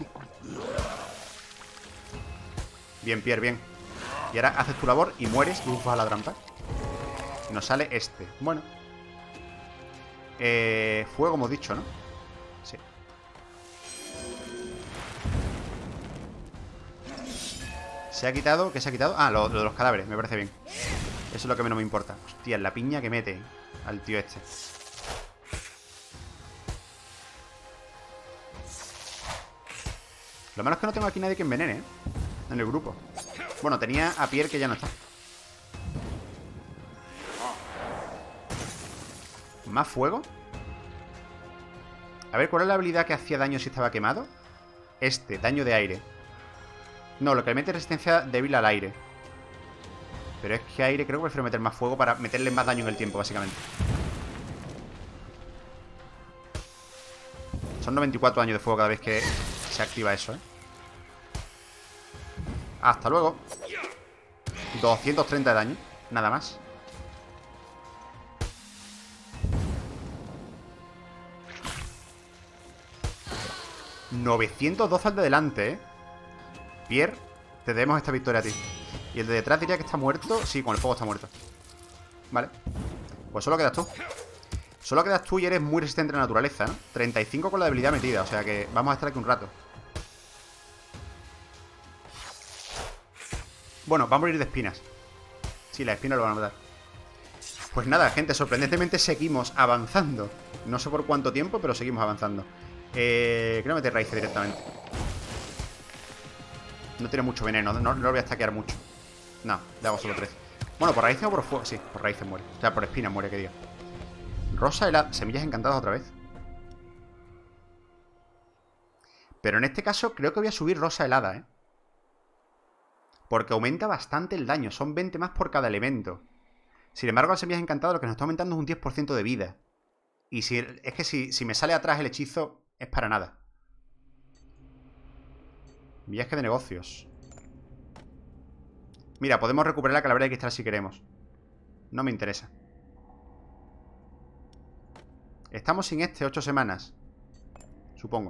Bien, Pierre, bien. Y ahora haces tu labor y mueres y bufas a la trampa. Y nos sale este. Bueno. Eh, fuego, hemos dicho, ¿no? Sí. Se ha quitado... ¿Qué se ha quitado? Ah, lo, lo de los cadáveres, me parece bien. Eso es lo que menos me importa. Hostia, la piña que mete al tío este. Lo malo es que no tengo aquí nadie que envenene, ¿eh? En el grupo. Bueno, tenía a Pierre, que ya no está. ¿Más fuego? A ver, ¿cuál es la habilidad que hacía daño si estaba quemado? Este, daño de aire. No, lo que le mete es resistencia débil al aire. Pero es que aire creo que prefiero meter más fuego para meterle más daño en el tiempo, básicamente. Son noventa y cuatro daños de fuego cada vez que se activa eso, ¿eh? Hasta luego. doscientos treinta de daño, nada más. novecientos doce al de delante, ¿eh? Pierre, te debemos esta victoria a ti. Y el de detrás diría que está muerto. Sí, con el fuego está muerto. Vale. Pues solo quedas tú. Solo quedas tú y eres muy resistente a la naturaleza, ¿no? treinta y cinco con la debilidad metida, o sea que vamos a estar aquí un rato. Bueno, va a morir de espinas. Sí, las espinas lo van a matar. Pues nada, gente, sorprendentemente seguimos avanzando. No sé por cuánto tiempo, pero seguimos avanzando. Eh, quiero meter raíces directamente. No tiene mucho veneno, no, no lo voy a stackear mucho. No, le hago solo tres. Bueno, ¿por raíces o por fuego? Sí, por raíces muere. O sea, por espinas muere, que diga. Rosa helada. Semillas encantadas otra vez. Pero en este caso creo que voy a subir rosa helada, ¿eh? Porque aumenta bastante el daño. Son veinte más por cada elemento. Sin embargo, las semillas encantadas lo que nos está aumentando es un diez por ciento de vida. Y si es que si, si me sale atrás el hechizo, es para nada. Viaje de negocios. Mira, podemos recuperar la calavera de cristal si queremos. No me interesa. Estamos sin este ocho semanas. Supongo.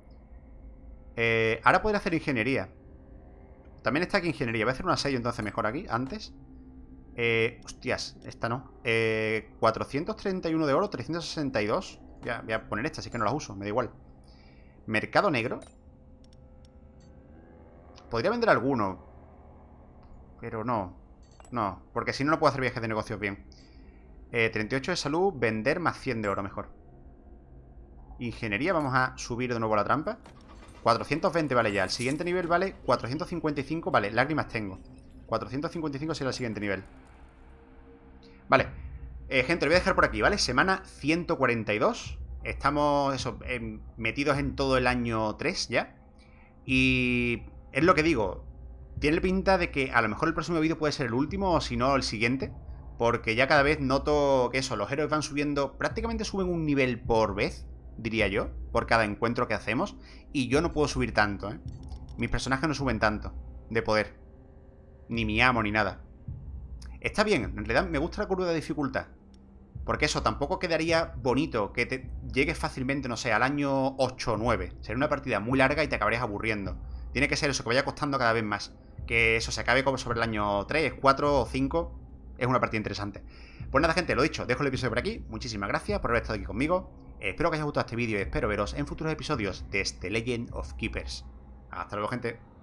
Eh, ahora podré hacer ingeniería. También está aquí ingeniería. Voy a hacer una seis entonces mejor aquí, antes. Eh, hostias, esta no. Eh, cuatrocientos treinta y uno de oro, trescientos sesenta y dos. Ya, voy a poner esta, así que no las uso, me da igual. Mercado negro. Podría vender alguno. Pero no. No, porque si no, no puedo hacer viajes de negocios bien. eh, treinta y ocho de salud, vender más cien de oro mejor. Ingeniería, vamos a subir de nuevo la trampa. cuatrocientos veinte vale ya. El siguiente nivel vale cuatrocientos cincuenta y cinco. Vale, lágrimas tengo. cuatrocientos cincuenta y cinco será el siguiente nivel. Vale. Eh, gente, lo voy a dejar por aquí, ¿vale? Semana ciento cuarenta y dos. Estamos, eso, eh, metidos en todo el año tres ya. Y es lo que digo. Tiene pinta de que a lo mejor el próximo vídeo puede ser el último, o si no, el siguiente. Porque ya cada vez noto que eso, los héroes van subiendo. Prácticamente suben un nivel por vez, diría yo, por cada encuentro que hacemos. Y yo no puedo subir tanto, ¿eh? Mis personajes no suben tanto de poder. Ni mi amo, ni nada. Está bien, en realidad me gusta la curva de dificultad. Porque eso, tampoco quedaría bonito que te llegues fácilmente, no sé, al año ocho o nueve. Sería una partida muy larga y te acabarías aburriendo. Tiene que ser eso, que vaya costando cada vez más. Que eso se acabe como sobre el año tres, cuatro o cinco. Es una partida interesante. Pues nada, gente, lo dicho, dejo el episodio por aquí. Muchísimas gracias por haber estado aquí conmigo. Espero que os haya gustado este vídeo y espero veros en futuros episodios de este Legend of Keepers. Hasta luego, gente.